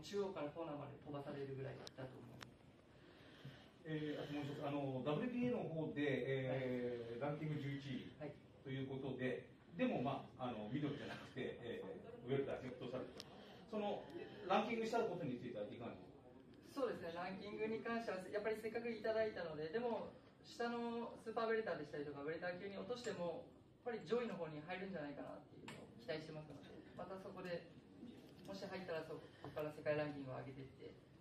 中央からコーナーまで飛ばされるぐらいだと思います。 あともう一つ、WBA の方で、ランキング11位ということで、でも、ミドルじゃなくて、ウェルター、セクトされると、そのランキングしたことについてはいかがですか。 そうですね、ランキングに関しては、やっぱりせっかくいただいたので、でも、下のスーパーウェルターでしたりとか、ウェルター級に落としても、やっぱり上位の方に入るんじゃないかなっていうのを期待してますので、またそこで、もし入ったらそこから世界ランキングを上げていって、